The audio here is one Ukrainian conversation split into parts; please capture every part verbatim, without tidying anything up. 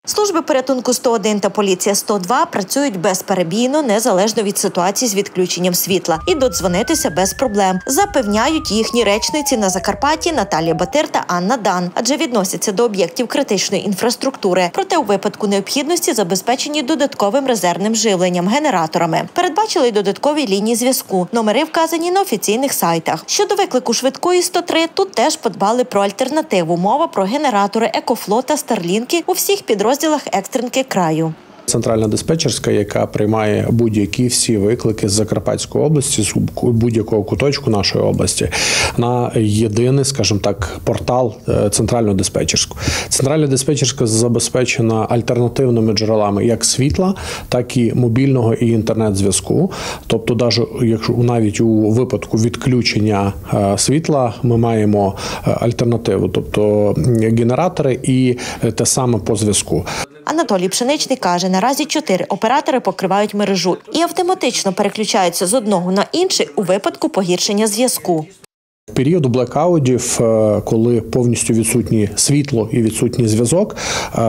Служби порятунку сто один та поліція сто два працюють безперебійно, незалежно від ситуації з відключенням світла. І додзвонитися без проблем, запевняють їхні речниці на Закарпатті Наталія Батир та Анна Дан, адже відносяться до об'єктів критичної інфраструктури. Проте у випадку необхідності забезпечені додатковим резервним живленням, генераторами. Передбачили й додаткові лінії зв'язку. Номери вказані на офіційних сайтах. Щодо виклику швидкої сто три, тут теж подбали про альтернативу. Мова про генератори «Екофло» та «Старлінки» у всіх підрозділах екстренки краю. Центральна диспетчерська, яка приймає будь-які всі виклики з Закарпатської області, з будь-якого куточку нашої області, на єдиний, скажімо так, портал центрального диспетчерського. Центральна диспетчерська забезпечена альтернативними джерелами як світла, так і мобільного і інтернет-зв'язку. Тобто, навіть у випадку відключення світла ми маємо альтернативу, тобто генератори і те саме по зв'язку. Анатолій Пшеничний каже, наразі чотири оператори покривають мережу і автоматично переключаються з одного на інший у випадку погіршення зв'язку. В період блекаутів, коли повністю відсутнє світло і відсутній зв'язок,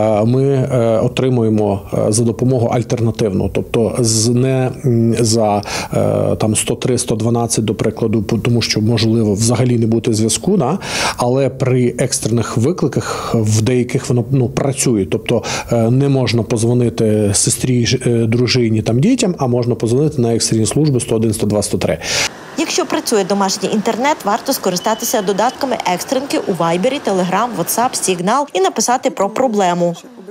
ми отримуємо за допомогою альтернативну, тобто не за там сто три - сто дванадцять, до прикладу, тому що можливо взагалі не бути зв'язку, да? Але при екстрених викликах в деяких воно ну, працює, тобто не можна подзвонити сестрі, дружині, там дітям, а можна подзвонити на екстрені служби сто один, сто два, сто три. Якщо працює домашній інтернет, варто скористатися додатками екстренки у Вайбері, Телеграм, Ватсап, Сігнал і написати про проблему.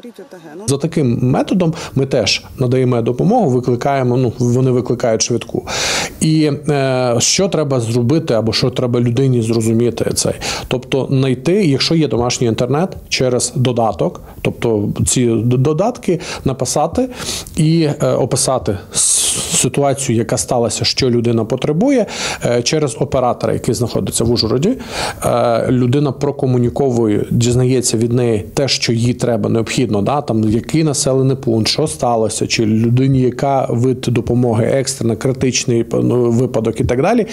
За таким методом ми теж надаємо допомогу, викликаємо, ну, вони викликають швидку. І е, що треба зробити, або що треба людині зрозуміти цей. Тобто знайти, якщо є домашній інтернет, через додаток, тобто ці додатки написати і е, описати ситуацію, яка сталася, що людина потребує, е, через оператора, який знаходиться в Ужгороді. Е, людина прокомуніковує, дізнається від неї те, що їй треба, необхідно, да, там, який населений пункт, що сталося, чи людині, яка вид допомоги, екстрена, критичний випадок і так далі.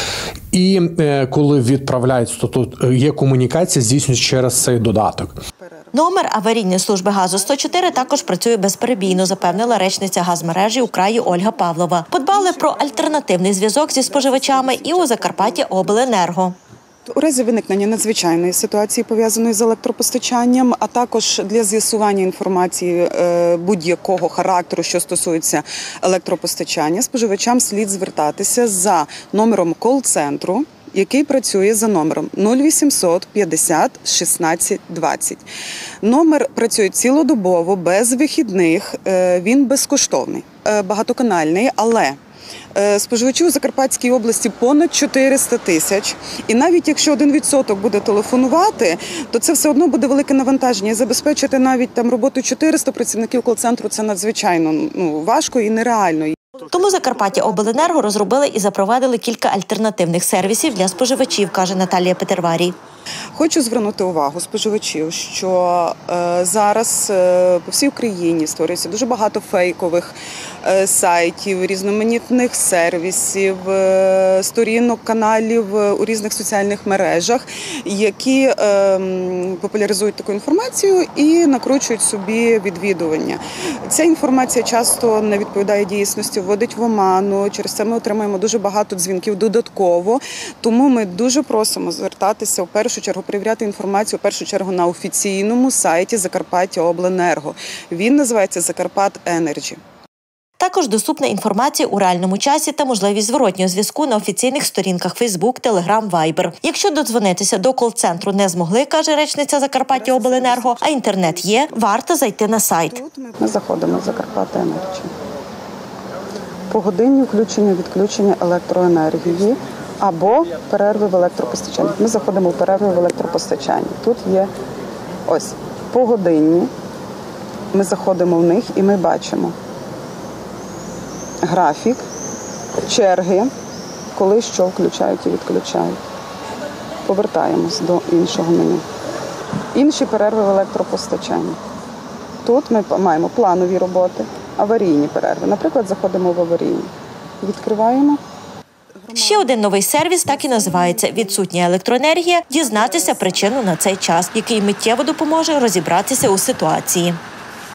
І е, коли відправляють, то тут є комунікація, здійснюється через цей додаток. Номер аварійної служби газу сто чотири також працює безперебійно, запевнила речниця газмережі у краї Ольга Павлова. Подбали про альтернативний зв'язок зі споживачами і у Закарпаття Обленерго. У разі виникнення надзвичайної ситуації, пов'язаної з електропостачанням, а також для з'ясування інформації будь-якого характеру, що стосується електропостачання, споживачам слід звертатися за номером кол-центру, який працює за номером нуль вісімсот п'ятдесят шістнадцять двадцять. Номер працює цілодобово, без вихідних, він безкоштовний, багатоканальний, але споживачів у Закарпатській області понад чотириста тисяч. І навіть якщо один відсоток буде телефонувати, то це все одно буде велике навантаження. І забезпечити навіть там роботу чотириста працівників кол-центру – це надзвичайно ну, важко і нереально. Тому Закарпаття Обленерго розробили і запровадили кілька альтернативних сервісів для споживачів, каже Наталія Петерварій. Хочу звернути увагу споживачів, що е, зараз е, по всій Україні створюється дуже багато фейкових е, сайтів, різноманітних сервісів, е, сторінок, каналів у різних соціальних мережах, які е, популяризують таку інформацію і накручують собі відвідування. Ця інформація часто не відповідає дійсності, вводить в оману, через це ми отримуємо дуже багато дзвінків додатково, тому ми дуже просимо звертатися в першу чергу, перевіряти інформацію в першу чергу на офіційному сайті Закарпаття Обленерго. Він називається Закарпат Енерджі. Також доступна інформація у реальному часі та можливість зворотнього зв'язку на офіційних сторінках Фейсбук, Телеграм, Вайбер. Якщо додзвонитися до кол-центру не змогли, каже речниця Закарпаття Обленерго, а інтернет є, варто зайти на сайт. Ми заходимо в Закарпат Енерджі. Погодинні включення-відключення електроенергії або перерви в електропостачанні. Ми заходимо в перерви в електропостачанні. Тут є ось погодинні. Ми заходимо в них і ми бачимо графік, черги, коли що включають і відключають. Повертаємось до іншого меню. Інші перерви в електропостачанні. Тут ми маємо планові роботи, аварійні перерви. Наприклад, заходимо в аварійні. Відкриваємо. Ще один новий сервіс так і називається «Відсутня електроенергія» – дізнатися причину на цей час, який миттєво допоможе розібратися у ситуації.